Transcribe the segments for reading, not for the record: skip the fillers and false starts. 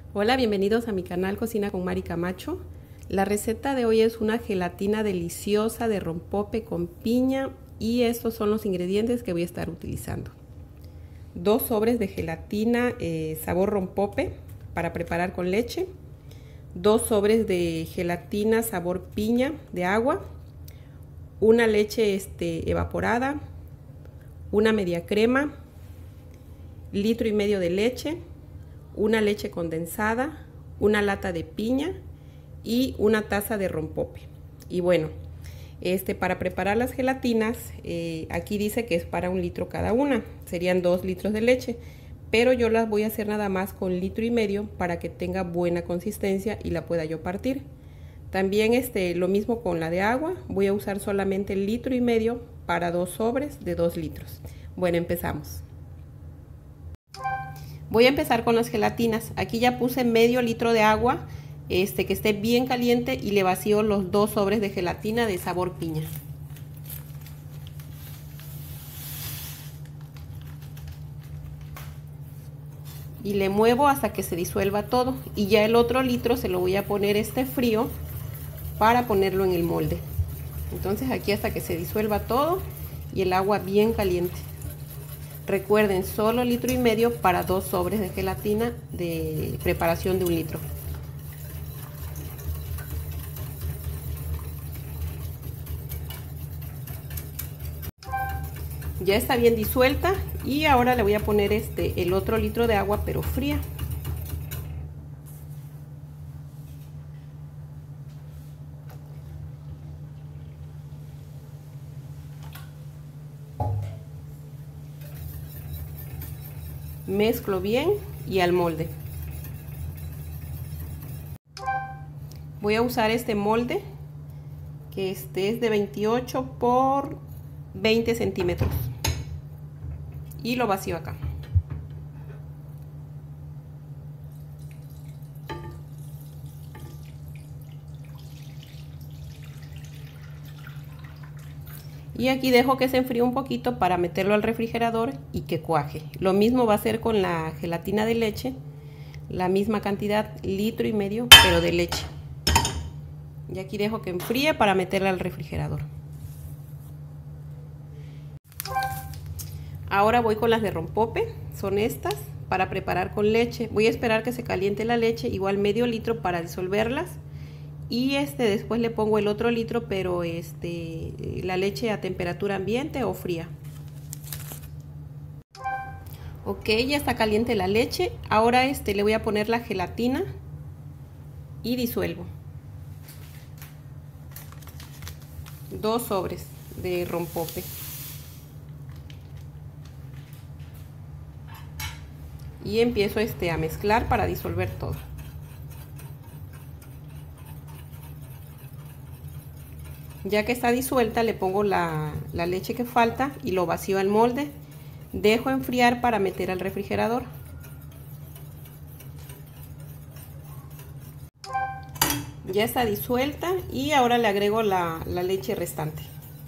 Hola, bienvenidos a mi canal Cocina con Mari Camacho. La receta de hoy es una gelatina deliciosa de rompope con piña y estos son los ingredientes que voy a estar utilizando. 2 sobres de gelatina sabor rompope para preparar con leche, 2 sobres de gelatina sabor piña de agua, una leche evaporada, una media crema, 1,5 litros de leche, una leche condensada, una lata de piña y una taza de rompope. Y bueno, para preparar las gelatinas, aquí dice que es para 1 litro cada una, serían 2 litros de leche, pero yo las voy a hacer nada más con 1,5 litros para que tenga buena consistencia y la pueda yo partir. También lo mismo con la de agua, voy a usar solamente 1,5 litros para 2 sobres de 2 litros. Bueno, empezamos. Voy a empezar con las gelatinas. Aquí ya puse medio litro de agua, que esté bien caliente, y le vacío los 2 sobres de gelatina de sabor piña. Y le muevo hasta que se disuelva todo. Y ya el otro litro se lo voy a poner frío para ponerlo en el molde. Entonces aquí hasta que se disuelva todo y el agua bien caliente. Recuerden, solo 1,5 litros para 2 sobres de gelatina de preparación de 1 litro. Ya está bien disuelta y ahora le voy a poner el otro litro de agua, pero fría. Mezclo bien y al molde. Voy a usar este molde que es de 28 por 20 centímetros y lo vacío acá. Y aquí dejo que se enfríe un poquito para meterlo al refrigerador y que cuaje. Lo mismo va a hacer con la gelatina de leche, la misma cantidad, 1,5 litros, pero de leche. Y aquí dejo que enfríe para meterla al refrigerador. Ahora voy con las de rompope, son estas, para preparar con leche. Voy a esperar que se caliente la leche, igual medio litro para disolverlas. Y después le pongo el otro litro, pero la leche a temperatura ambiente o fría. Ok, ya está caliente la leche. Ahora le voy a poner la gelatina y disuelvo. 2 sobres de rompope. Y empiezo a mezclar para disolver todo. Ya que está disuelta, le pongo la leche que falta y lo vacío al molde. Dejo enfriar para meter al refrigerador. Ya está disuelta y ahora le agrego la leche restante.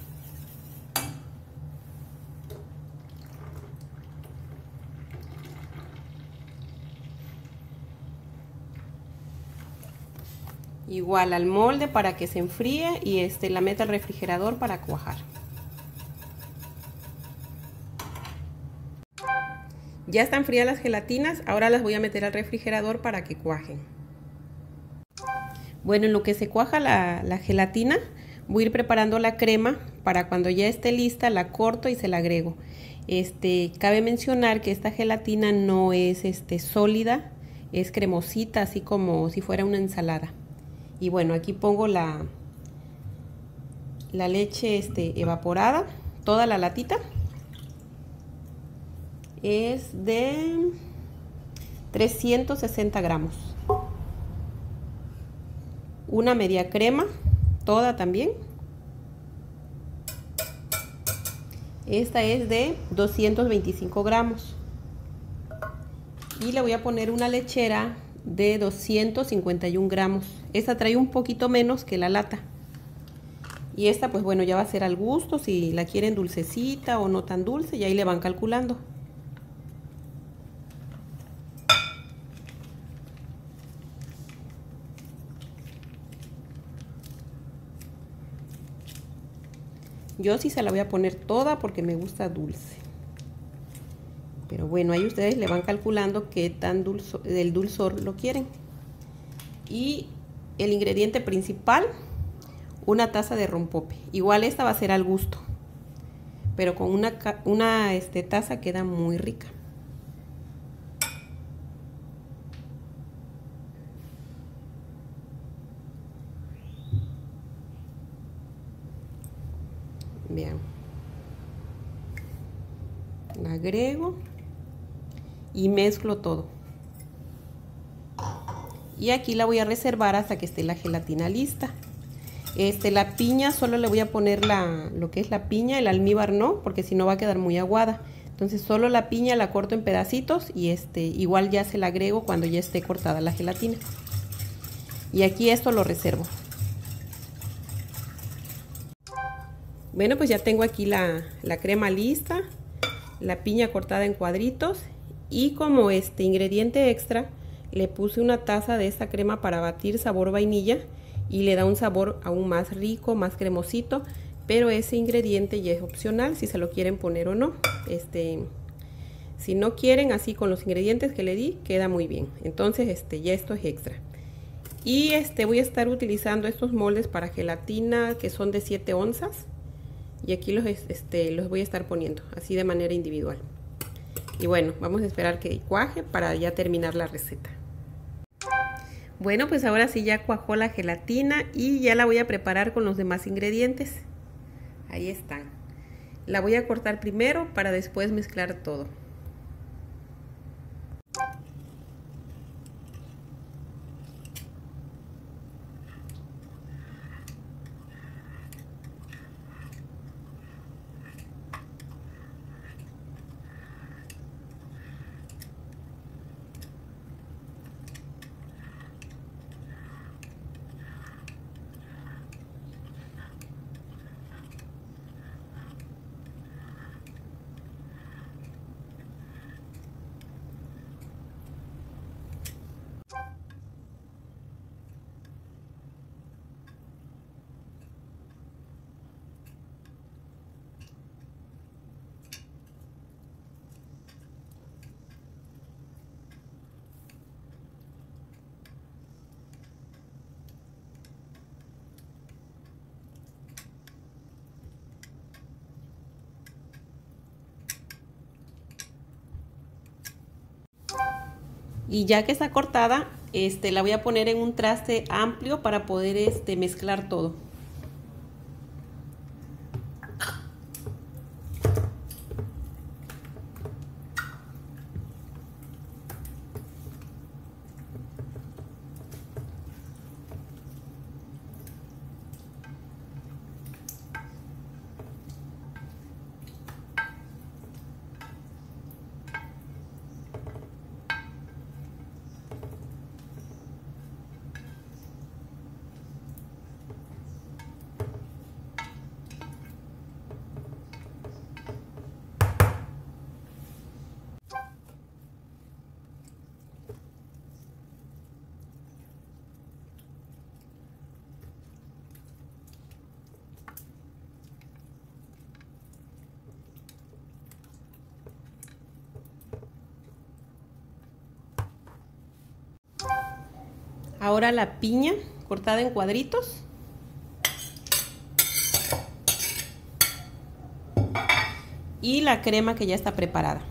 Igual al molde para que se enfríe y la meta al refrigerador para cuajar. Ya están frías las gelatinas, ahora las voy a meter al refrigerador para que cuajen. Bueno, en lo que se cuaja la gelatina, voy a ir preparando la crema para cuando ya esté lista la corto y se la agrego. Cabe mencionar que esta gelatina no es sólida, es cremosita, así como si fuera una ensalada. Y bueno, aquí pongo la leche evaporada, toda la latita. Es de 360 gramos. Una media crema, toda también. Esta es de 225 gramos. Y le voy a poner una lechera de 251 gramos. Esta trae un poquito menos que la lata. Y esta pues bueno, ya va a ser al gusto, si la quieren dulcecita o no tan dulce, y ahí le van calculando. Yo sí se la voy a poner toda porque me gusta dulce. Pero bueno, ahí ustedes le van calculando qué tan del dulzor lo quieren. Y el ingrediente principal, una taza de rompope. Igual esta va a ser al gusto, pero con una taza queda muy rica. Vean. La agrego y mezclo todo. Y aquí la voy a reservar hasta que esté la gelatina lista. La piña solo le voy a poner lo que es la piña, el almíbar no, porque si no va a quedar muy aguada. Entonces solo la piña la corto en pedacitos y igual ya se la agrego cuando ya esté cortada la gelatina. Y aquí esto lo reservo. Bueno, pues ya tengo aquí la crema lista, la piña cortada en cuadritos y como ingrediente extra le puse una taza de esta crema para batir sabor vainilla y le da un sabor aún más rico, más cremosito, pero ese ingrediente ya es opcional si se lo quieren poner o no. Si no quieren, así con los ingredientes que le di queda muy bien. Entonces ya esto es extra. Y voy a estar utilizando estos moldes para gelatina que son de 7 onzas. Y aquí los voy a estar poniendo así de manera individual. Y bueno, vamos a esperar que cuaje para ya terminar la receta. Bueno, pues ahora sí ya cuajó la gelatina y ya la voy a preparar con los demás ingredientes. Ahí están. La voy a cortar primero para después mezclar todo. Y ya que está cortada, la voy a poner en un traste amplio para poder mezclar todo. Ahora la piña cortada en cuadritos. Y la crema que ya está preparada.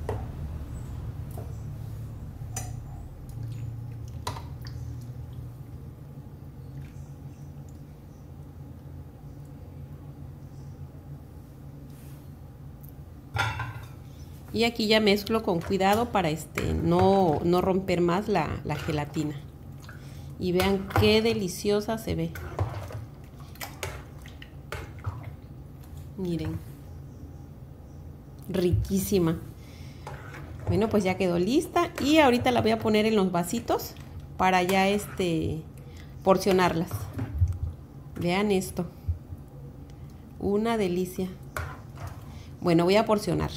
Y aquí ya mezclo con cuidado para no romper más la gelatina. Y vean qué deliciosa se ve. Miren. Riquísima. Bueno, pues ya quedó lista. Y ahorita la voy a poner en los vasitos para ya porcionarlas. Vean esto. Una delicia. Bueno, voy a porcionar.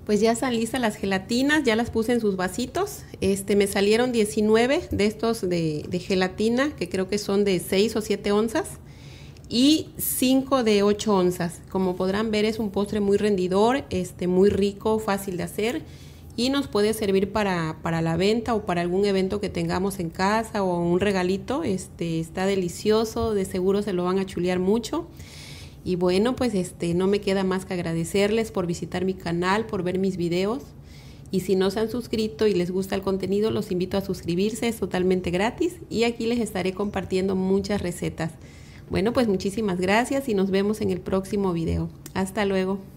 Pues ya están listas las gelatinas, ya las puse en sus vasitos. Me salieron 19 de estos de gelatina, que creo que son de 6 o 7 onzas, y 5 de 8 onzas. Como podrán ver, es un postre muy rendidor, muy rico, fácil de hacer, y nos puede servir para la venta o para algún evento que tengamos en casa o un regalito. Está delicioso, de seguro se lo van a chulear mucho. Y bueno, pues no me queda más que agradecerles por visitar mi canal, por ver mis videos. Y si no se han suscrito y les gusta el contenido, los invito a suscribirse, es totalmente gratis. Y aquí les estaré compartiendo muchas recetas. Bueno, pues muchísimas gracias y nos vemos en el próximo video. Hasta luego.